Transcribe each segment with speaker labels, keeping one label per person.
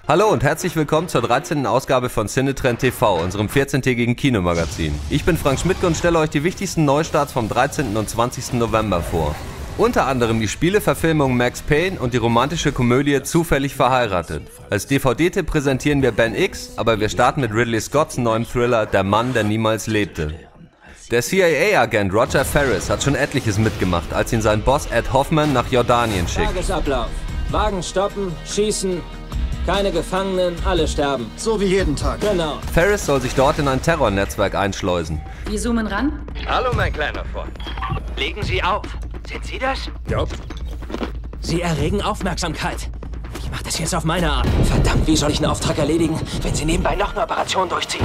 Speaker 1: Hallo und herzlich willkommen zur 13. Ausgabe von Cinetrend TV, unserem 14-tägigen Kinomagazin. Ich bin Frank Schmidtke und stelle euch die wichtigsten Neustarts vom 13. und 20. November vor. Unter anderem die Spieleverfilmung Max Payne und die romantische Komödie Zufällig verheiratet. Als DVD-Tipp präsentieren wir Ben X, aber wir starten mit Ridley Scotts neuem Thriller Der Mann, der niemals lebte. Der CIA-Agent Roger Ferris hat schon etliches mitgemacht, als ihn sein Boss Ed Hoffman nach Jordanien schickt.
Speaker 2: Tagesablauf. Wagen stoppen, schießen, keine Gefangenen, alle sterben.
Speaker 3: So wie jeden Tag.
Speaker 2: Genau.
Speaker 1: Ferris soll sich dort in ein Terrornetzwerk einschleusen.
Speaker 4: Wir zoomen ran.
Speaker 5: Hallo, mein kleiner Freund. Legen Sie auf. Sind Sie das?
Speaker 3: Ja.
Speaker 2: Sie erregen Aufmerksamkeit. Ich mach das jetzt auf meine Art. Verdammt, wie soll ich einen Auftrag erledigen, wenn Sie nebenbei noch eine Operation durchziehen?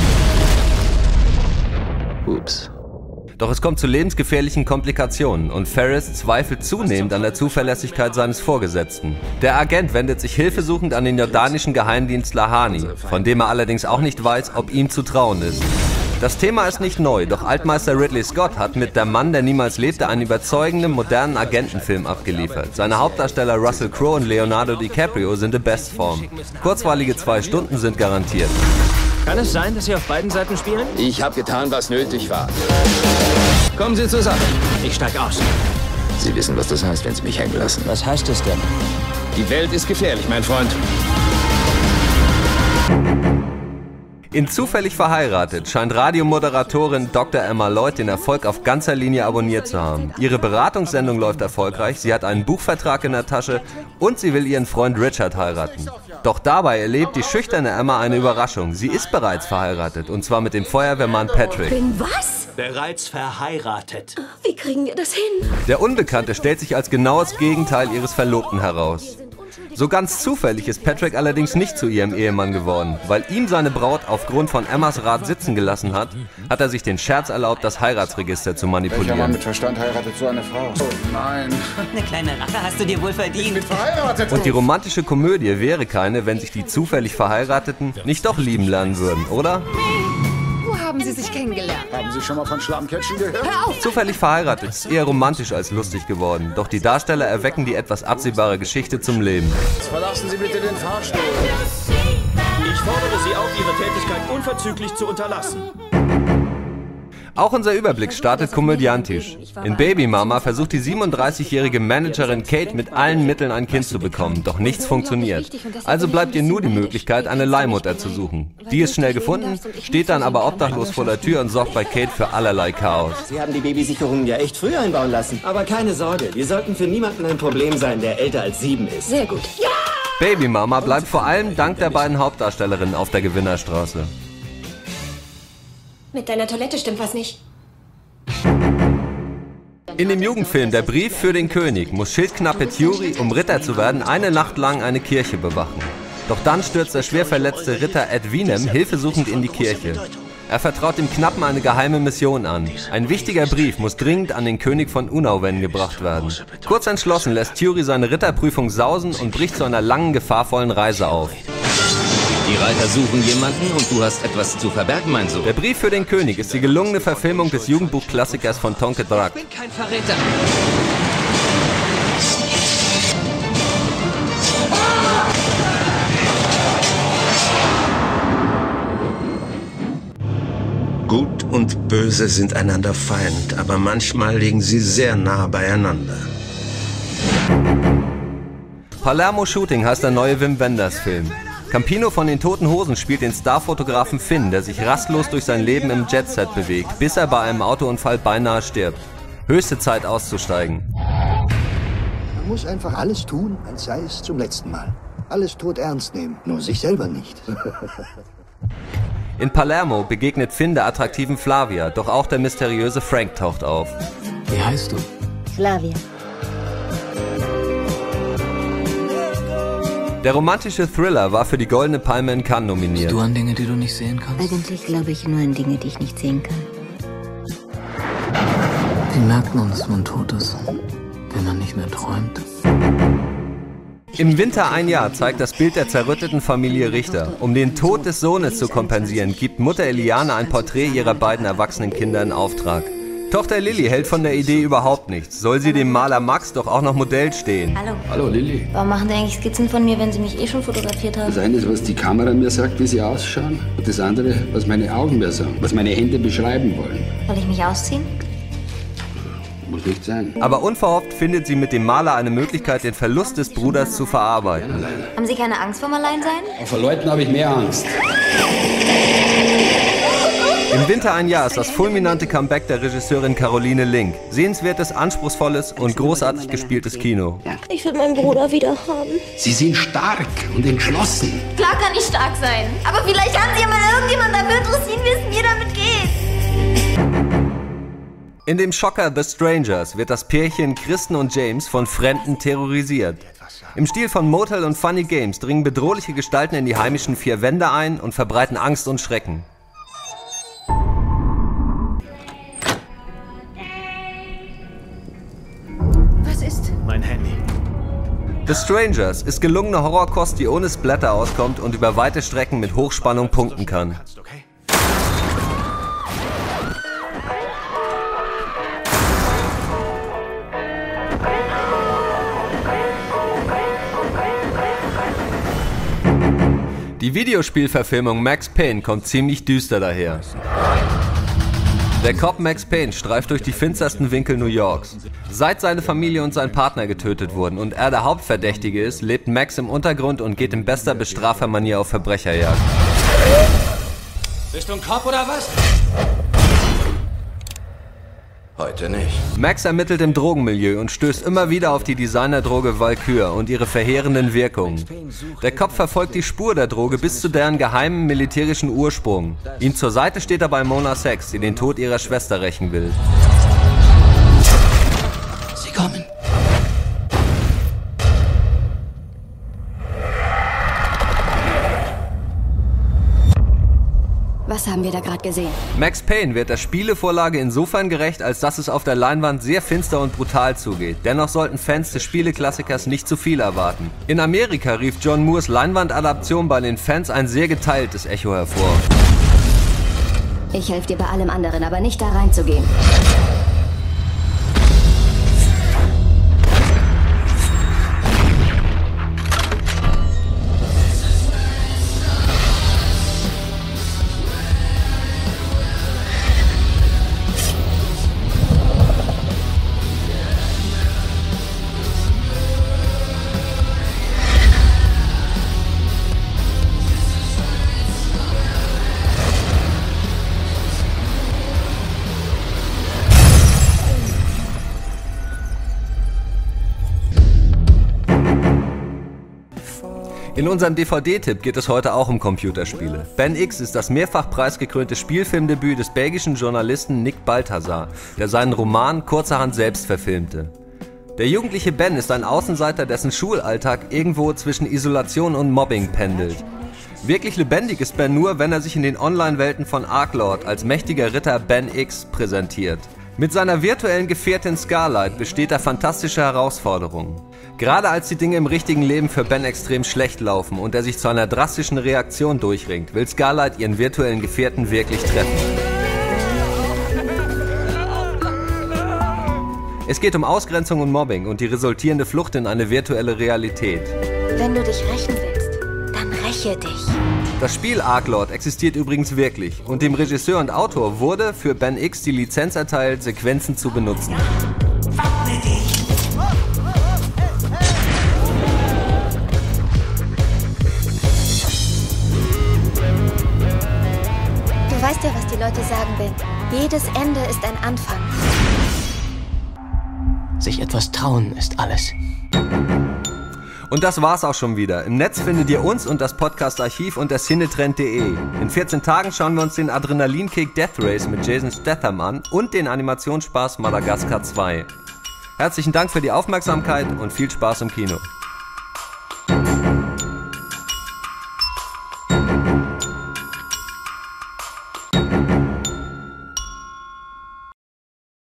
Speaker 3: Ups.
Speaker 1: Doch es kommt zu lebensgefährlichen Komplikationen und Ferris zweifelt zunehmend an der Zuverlässigkeit seines Vorgesetzten. Der Agent wendet sich hilfesuchend an den jordanischen Geheimdienst Lahani, von dem er allerdings auch nicht weiß, ob ihm zu trauen ist. Das Thema ist nicht neu, doch Altmeister Ridley Scott hat mit Der Mann, der niemals lebte, einen überzeugenden, modernen Agentenfilm abgeliefert. Seine Hauptdarsteller Russell Crowe und Leonardo DiCaprio sind in Bestform. Kurzweilige 2 Stunden sind garantiert.
Speaker 2: Kann es sein, dass Sie auf beiden Seiten spielen?
Speaker 3: Ich habe getan, was nötig war. Kommen Sie zur Sache.
Speaker 2: Ich steig aus.
Speaker 3: Sie wissen, was das heißt, wenn Sie mich hängen lassen.
Speaker 2: Was heißt es denn?
Speaker 3: Die Welt ist gefährlich, mein Freund.
Speaker 1: In Zufällig verheiratet scheint Radiomoderatorin Dr. Emma Lloyd den Erfolg auf ganzer Linie abonniert zu haben. Ihre Beratungssendung läuft erfolgreich, sie hat einen Buchvertrag in der Tasche und sie will ihren Freund Richard heiraten. Doch dabei erlebt die schüchterne Emma eine Überraschung. Sie ist bereits verheiratet und zwar mit dem Feuerwehrmann Patrick.
Speaker 6: Bin was?
Speaker 2: Bereits verheiratet.
Speaker 6: Wie kriegen wir das hin?
Speaker 1: Der Unbekannte stellt sich als genaues Gegenteil ihres Verlobten heraus. So ganz zufällig ist Patrick allerdings nicht zu ihrem Ehemann geworden. Weil ihm seine Braut aufgrund von Emmas Rat sitzen gelassen hat, hat er sich den Scherz erlaubt, das Heiratsregister zu
Speaker 7: Welcher Mann
Speaker 1: manipulieren.
Speaker 7: mit Verstand heiratet so eine Frau? Oh nein.
Speaker 4: Eine kleine Rache hast du dir wohl verdient.
Speaker 7: Verheiratet!
Speaker 1: Und die romantische Komödie wäre keine, wenn sich die zufällig Verheirateten nicht doch lieben lernen würden, oder?
Speaker 6: Wo haben Sie sich kennengelernt?
Speaker 7: Haben Sie schon mal von Schlammcatchen gehört?
Speaker 6: Hör auf!
Speaker 1: Zufällig verheiratet ist eher romantisch als lustig geworden, doch die Darsteller erwecken die etwas absehbare Geschichte zum Leben.
Speaker 7: Verlassen Sie bitte den Fahrstuhl.
Speaker 2: Ich fordere Sie auf, Ihre Tätigkeit unverzüglich zu unterlassen.
Speaker 1: Auch unser Überblick startet komödiantisch. In Babymama versucht die 37-jährige Managerin Kate mit allen Mitteln ein Kind zu bekommen, doch nichts funktioniert. Also bleibt ihr nur die Möglichkeit, eine Leihmutter zu suchen. Die ist schnell gefunden, steht dann aber obdachlos vor der Tür und sorgt bei Kate für allerlei Chaos.
Speaker 8: Sie haben die Babysicherungen ja echt früh einbauen lassen. Aber keine Sorge, wir sollten für niemanden ein Problem sein, der älter als 7 ist.
Speaker 6: Sehr gut. Ja!
Speaker 1: Babymama bleibt vor allem dank der beiden Hauptdarstellerinnen auf der Gewinnerstraße.
Speaker 6: Mit deiner Toilette stimmt was nicht.
Speaker 1: In dem Jugendfilm Der Brief für den König muss Schildknappe Thuri, um Ritter zu werden, eine Nacht lang eine Kirche bewachen. Doch dann stürzt der schwer verletzte Ritter Ed Wienem hilfesuchend in die Kirche. Er vertraut dem Knappen eine geheime Mission an. Ein wichtiger Brief muss dringend an den König von Unauwen gebracht werden. Kurz entschlossen lässt Thuri seine Ritterprüfung sausen und bricht zu einer langen, gefahrvollen Reise auf.
Speaker 9: Die Reiter suchen jemanden und du hast etwas zu verbergen, mein Sohn.
Speaker 1: Der Brief für den König ist die gelungene Verfilmung des Jugendbuchklassikers von Tonke Drak.
Speaker 9: Ich bin kein Verräter.
Speaker 10: Gut und Böse sind einander Feind, aber manchmal liegen sie sehr nah beieinander.
Speaker 1: Palermo Shooting heißt der neue Wim Wenders Film. Campino von den Toten Hosen spielt den Starfotografen Finn, der sich rastlos durch sein Leben im Jetset bewegt, bis er bei einem Autounfall beinahe stirbt. Höchste Zeit auszusteigen.
Speaker 11: Man muss einfach alles tun, als sei es zum letzten Mal. Alles tot ernst nehmen, nur sich selber nicht.
Speaker 1: In Palermo begegnet Finn der attraktiven Flavia, doch auch der mysteriöse Frank taucht auf.
Speaker 2: Wie heißt du?
Speaker 6: Flavia.
Speaker 1: Der romantische Thriller war für die Goldene Palme in Cannes nominiert.
Speaker 2: Du an Dinge, die du nicht sehen kannst?
Speaker 6: Eigentlich glaube ich nur an Dinge, die ich nicht sehen kann.
Speaker 2: Wie merkt man, dass man tot ist, wenn man nicht mehr träumt?
Speaker 1: Im Winter ein Jahr zeigt das Bild der zerrütteten Familie Richter. Um den Tod des Sohnes zu kompensieren, gibt Mutter Eliane ein Porträt ihrer beiden erwachsenen Kinder in Auftrag. Tochter Lilly hält von der Idee überhaupt nichts. Soll sie dem Maler Max doch auch noch Modell stehen?
Speaker 6: Hallo.
Speaker 7: Hallo, Lilly.
Speaker 6: Warum machen Sie eigentlich Skizzen von mir, wenn Sie mich eh schon fotografiert haben?
Speaker 7: Das eine ist, was die Kamera mir sagt, wie sie ausschauen. Und das andere, was meine Augen mir sagen, was meine Hände beschreiben wollen.
Speaker 6: Soll ich mich ausziehen?
Speaker 7: Muss nicht sein.
Speaker 1: Aber unverhofft findet sie mit dem Maler eine Möglichkeit, den Verlust des Bruders zu verarbeiten.
Speaker 6: Haben Sie keine Angst vorm Alleinsein?
Speaker 7: Vor Leuten habe ich mehr Angst.
Speaker 1: Im Winter ein Jahr ist das fulminante Comeback der Regisseurin Caroline Link. Sehenswertes, anspruchsvolles und großartig gespieltes Kino.
Speaker 6: Ich will meinen Bruder wieder haben.
Speaker 7: Sie sind stark und entschlossen.
Speaker 6: Klar kann ich stark sein. Aber vielleicht haben Sie ja mal irgendjemand dafür interessiert, wie es mir damit geht.
Speaker 1: In dem Schocker The Strangers wird das Pärchen Kristen und James von Fremden terrorisiert. Im Stil von Motel und Funny Games dringen bedrohliche Gestalten in die heimischen vier Wände ein und verbreiten Angst und Schrecken.
Speaker 6: Was ist?
Speaker 2: Mein Handy.
Speaker 1: The Strangers ist gelungene Horrorkost, die ohne Splatter auskommt und über weite Strecken mit Hochspannung punkten kann. Die Videospielverfilmung Max Payne kommt ziemlich düster daher. Der Cop Max Payne streift durch die finstersten Winkel New Yorks. Seit seine Familie und sein Partner getötet wurden und er der Hauptverdächtige ist, lebt Max im Untergrund und geht in bester Bestrafermanier auf Verbrecherjagd.
Speaker 2: Bist du ein Cop oder was?
Speaker 10: Heute nicht.
Speaker 1: Max ermittelt im Drogenmilieu und stößt immer wieder auf die Designerdroge Valkyr und ihre verheerenden Wirkungen. Der Cop verfolgt die Spur der Droge bis zu deren geheimen militärischen Ursprung. Ihm zur Seite steht dabei Mona Sachs, die den Tod ihrer Schwester rächen will.
Speaker 2: Sie kommen.
Speaker 6: Was haben wir da gerade gesehen?
Speaker 1: Max Payne wird der Spielevorlage insofern gerecht, als dass es auf der Leinwand sehr finster und brutal zugeht. Dennoch sollten Fans des Spieleklassikers nicht zu viel erwarten. In Amerika rief John Moores Leinwandadaption bei den Fans ein sehr geteiltes Echo hervor.
Speaker 6: Ich helfe dir bei allem anderen, aber nicht da reinzugehen.
Speaker 1: In unserem DVD-Tipp geht es heute auch um Computerspiele. Ben X ist das mehrfach preisgekrönte Spielfilmdebüt des belgischen Journalisten Nick Balthazar, der seinen Roman kurzerhand selbst verfilmte. Der jugendliche Ben ist ein Außenseiter, dessen Schulalltag irgendwo zwischen Isolation und Mobbing pendelt. Wirklich lebendig ist Ben nur, wenn er sich in den Online-Welten von Arklord als mächtiger Ritter Ben X präsentiert. Mit seiner virtuellen Gefährtin Scarlight besteht er fantastische Herausforderungen. Gerade als die Dinge im richtigen Leben für Ben extrem schlecht laufen und er sich zu einer drastischen Reaktion durchringt, will Scarlight ihren virtuellen Gefährten wirklich treffen. Es geht um Ausgrenzung und Mobbing und die resultierende Flucht in eine virtuelle Realität.
Speaker 6: Wenn du dich rächen willst, dann räche dich.
Speaker 1: Das Spiel Arklord existiert übrigens wirklich und dem Regisseur und Autor wurde für Ben X die Lizenz erteilt, Sequenzen zu benutzen.
Speaker 6: Du weißt ja, was die Leute sagen, Ben. Jedes Ende ist ein Anfang.
Speaker 2: Sich etwas trauen ist alles.
Speaker 1: Und das war's auch schon wieder. Im Netz findet ihr uns und das Podcast-Archiv unter cinetrend.de. In 14 Tagen schauen wir uns den Adrenalinkick Death Race mit Jason Statham an und den Animationsspaß Madagascar 2. Herzlichen Dank für die Aufmerksamkeit und viel Spaß im Kino.